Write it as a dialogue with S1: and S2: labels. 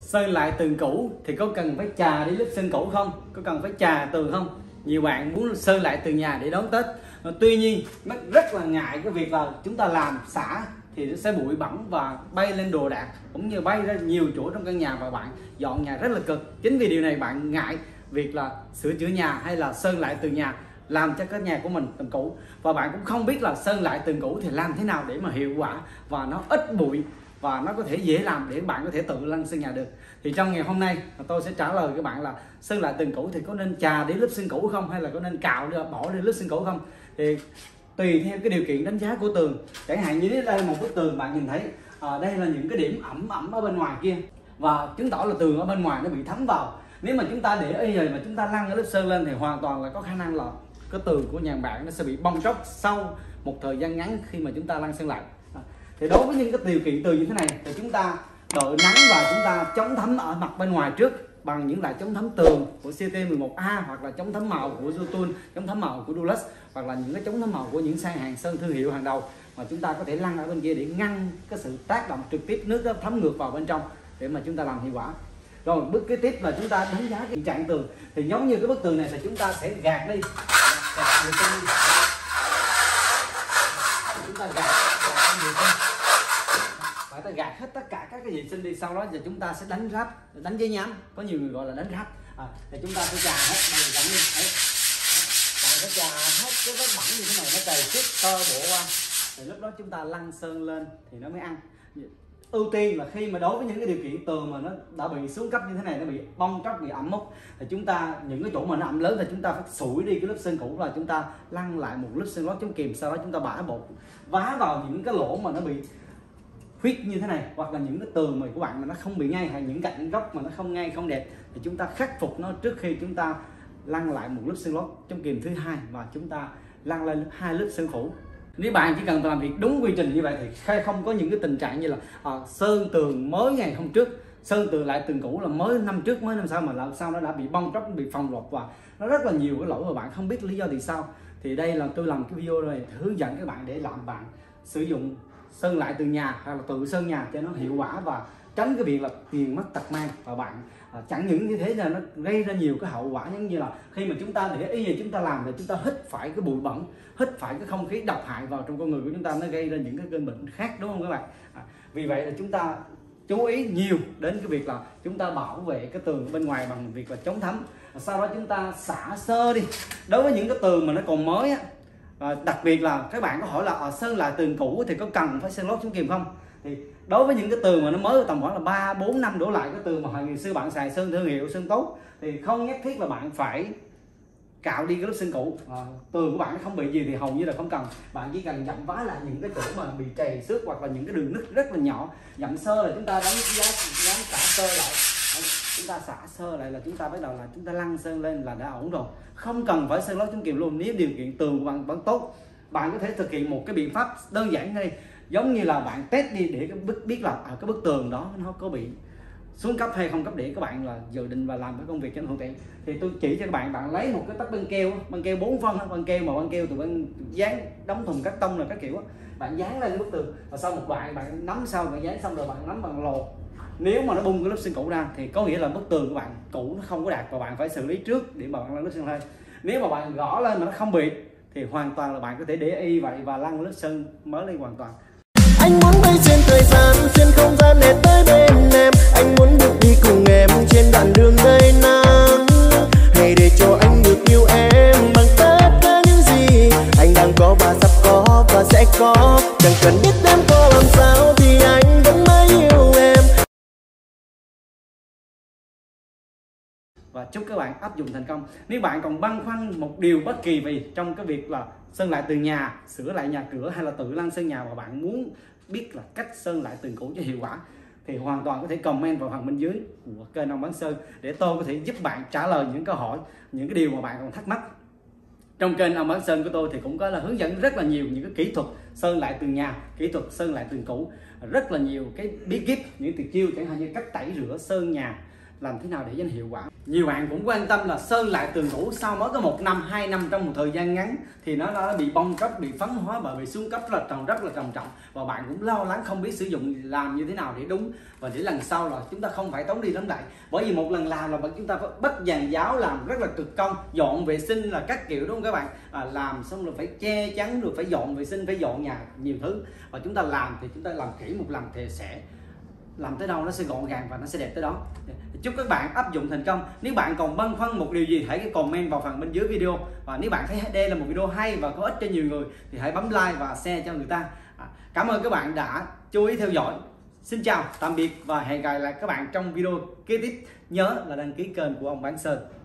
S1: Sơn lại tường cũ thì có cần phải chà đi lớp sơn cũ không? Có cần phải chà tường không? Nhiều bạn muốn sơn lại tường nhà để đón Tết. Tuy nhiên nó rất là ngại cái việc là chúng ta làm xả thì nó sẽ bụi bẩn và bay lên đồ đạc, cũng như bay ra nhiều chỗ trong căn nhà và bạn dọn nhà rất là cực. Chính vì điều này bạn ngại việc là sửa chữa nhà hay là sơn lại tường nhà, làm cho cái nhà của mình tường cũ, và bạn cũng không biết là sơn lại tường cũ thì làm thế nào để mà hiệu quả và nó ít bụi và nó có thể dễ làm để bạn có thể tự lăn sơn nhà được. Thì trong ngày hôm nay tôi sẽ trả lời các bạn là sơn lại tường cũ thì có nên chà đi lớp sơn cũ không, hay là có nên cạo bỏ đi lớp sơn cũ không. Thì tùy theo cái điều kiện đánh giá của tường. Chẳng hạn như đây một bức tường bạn nhìn thấy đây là những cái điểm ẩm ở bên ngoài kia, và chứng tỏ là tường ở bên ngoài nó bị thấm vào. Nếu mà chúng ta để ý rồi mà chúng ta lăn cái lớp sơn lên thì hoàn toàn là có khả năng là cái tường của nhà bạn nó sẽ bị bong tróc sau một thời gian ngắn khi mà chúng ta lăn sơn lại. Thì đối với những cái điều kiện tường như thế này thì chúng ta đợi nắng và chúng ta chống thấm ở mặt bên ngoài trước bằng những loại chống thấm tường của CT11A, hoặc là chống thấm màu của Jotun, chống thấm màu của Dulux, hoặc là những cái chống thấm màu của những sang hàng sơn thương hiệu hàng đầu mà chúng ta có thể lăn ở bên kia để ngăn cái sự tác động trực tiếp nước đó thấm ngược vào bên trong để mà chúng ta làm hiệu quả. Rồi bước kế tiếp là chúng ta đánh giá tình trạng tường. Thì giống như cái bức tường này thì chúng ta sẽ gạt đi, chúng ta gạt phải ta gạt hết tất cả các cái vệ sinh đi, sau đó giờ chúng ta sẽ đánh ráp, đánh giấy nhám, có nhiều người gọi là đánh ráp. Thì chúng ta sẽ chà hết đầy rắn đi, bạn phải chà hết cái vết bẩn như thế này, nó chảy suốt tơ bộ qua, thì lúc đó chúng ta lăn sơn lên thì nó mới ăn. Ưu tiên là khi mà đối với những cái điều kiện tường mà nó đã bị xuống cấp như thế này, nó bị bong tróc, bị ẩm mốc, thì chúng ta những cái chỗ mà nó ẩm lớn thì chúng ta phải sủi đi cái lớp sơn cũ, và chúng ta lăn lại một lớp sơn lót chống kìm, sau đó chúng ta bã bột vá vào những cái lỗ mà nó bị khuyết như thế này, hoặc là những cái tường mà của bạn mà nó không bị ngay, hay những cạnh góc mà nó không ngay không đẹp, thì chúng ta khắc phục nó trước khi chúng ta lăn lại một lớp sơn lót chống kìm thứ hai và chúng ta lăn lên 2 lớp sơn phủ. Nếu bạn chỉ cần làm việc đúng quy trình như vậy thì không có những cái tình trạng như là sơn tường mới ngày hôm trước, sơn tường lại tường cũ là mới năm trước, mới năm sau mà làm sao nó đã bị bong tróc, bị phồng rộp, và nó rất là nhiều cái lỗi mà bạn không biết lý do vì sao. Thì đây là tôi làm cái video này hướng dẫn các bạn để làm bạn sử dụng sơn lại tường nhà hay là tự sơn nhà cho nó hiệu quả và tránh cái việc là tiền mất tật mang. Và bạn chẳng những như thế là nó gây ra nhiều cái hậu quả, giống như là khi mà chúng ta để ý gì chúng ta làm thì chúng ta hít phải cái bụi bẩn, hít phải cái không khí độc hại vào trong con người của chúng ta, nó gây ra những cái cơn bệnh khác, đúng không các bạn? Vì vậy là chúng ta chú ý nhiều đến cái việc là chúng ta bảo vệ cái tường bên ngoài bằng việc là chống thấm. Sau đó chúng ta xả sơ đi. Đối với những cái tường mà nó còn mới á, đặc biệt là các bạn có hỏi là sơn lại tường cũ thì có cần phải sơn lót chống kìm không? Thì đối với những cái tường mà nó mới tầm khoảng là 3-4 năm đổ lại, cái tường mà hồi ngày xưa bạn xài sơn thương hiệu, sơn tốt, thì không nhất thiết là bạn phải cạo đi cái lớp sơn cũ. Tường của bạn không bị gì thì hầu như là không cần, bạn chỉ cần dặm vá lại những cái chỗ mà bị trầy xước hoặc là những cái đường nứt rất là nhỏ, dặm sơ là chúng ta đánh giá xả sơ lại, chúng ta xả sơ lại là chúng ta bắt đầu là chúng ta lăn sơn lên là đã ổn rồi, không cần phải sơn lót chống kìm luôn. Nếu điều kiện tường của bạn vẫn tốt, bạn có thể thực hiện một cái biện pháp đơn giản đây, giống như là bạn test đi để biết là cái bức tường đó nó có bị xuống cấp hay không cấp, để các bạn là dự định và làm cái công việc cho nó thuận tiện. Thì tôi chỉ cho các bạn, bạn lấy một cái tấc băng keo 4 phân, băng keo từ bên dán đóng thùng cắt tông là các kiểu, bạn dán lên cái bức tường, và sau một đoạn bạn nắm, sau bạn dán xong rồi bạn nắm bằng lột. Nếu mà nó bung cái lớp sơn cũ ra thì có nghĩa là bức tường của bạn cũ nó không có đạt, và bạn phải xử lý trước để mà bạn lăn lớp sơn lên. Nếu mà bạn gõ lên mà nó không bị thì hoàn toàn là bạn có thể để y vậy và lăn lớp sơn mới lên hoàn toàn.
S2: Anh muốn bay trên thời gian, xuyên không gian để tới bên em. Anh muốn được đi cùng em trên đoạn đường đầy nắng. Hãy để cho anh được yêu em bằng tất cả những gì anh đang có và sắp có và sẽ có. Chẳng cần biết em có làm sao thì anh vẫn mãi yêu em.
S1: Và chúc các bạn áp dụng thành công. Nếu bạn còn băn khoăn một điều bất kỳ vì trong cái việc là sơn lại tường nhà, sửa lại nhà cửa hay là tự lăn sơn nhà, và bạn muốn biết là cách sơn lại tường cũ cho hiệu quả, thì hoàn toàn có thể comment vào phần bên dưới của kênh Ông Bán Sơn để tôi có thể giúp bạn trả lời những câu hỏi, những cái điều mà bạn còn thắc mắc. Trong kênh Ông Bán Sơn của tôi thì cũng có là hướng dẫn rất là nhiều những cái kỹ thuật sơn lại tường nhà, kỹ thuật sơn lại tường cũ, rất là nhiều cái bí kíp, những tuyệt chiêu, chẳng hạn như cách tẩy rửa sơn nhà, làm thế nào để cho nó hiệu quả. Nhiều bạn cũng quan tâm là sơn lại tường cũ sau mới có 1 năm 2 năm, trong một thời gian ngắn thì nó bị bong tróc, bị phấn hóa và bị xuống cấp rất là trầm trọng, và bạn cũng lo lắng không biết sử dụng làm như thế nào để đúng và để lần sau là chúng ta không phải tốn đi tốn lại. Bởi vì một lần làm là chúng ta phải bắt dàn giáo, làm rất là cực công, dọn vệ sinh là các kiểu, đúng không các bạn? Làm xong rồi phải che chắn, rồi phải dọn vệ sinh, phải dọn nhà, nhiều thứ, và chúng ta làm thì chúng ta làm kỹ một lần thì sẽ làm tới đâu nó sẽ gọn gàng và nó sẽ đẹp tới đó. Chúc các bạn áp dụng thành công. Nếu bạn còn băn khoăn một điều gì, hãy comment vào phần bên dưới video, và nếu bạn thấy đây là một video hay và có ích cho nhiều người thì hãy bấm like và share cho người ta. Cảm ơn các bạn đã chú ý theo dõi. Xin chào, tạm biệt và hẹn gặp lại các bạn trong video kế tiếp. Nhớ là đăng ký kênh của ông Bán Sơn.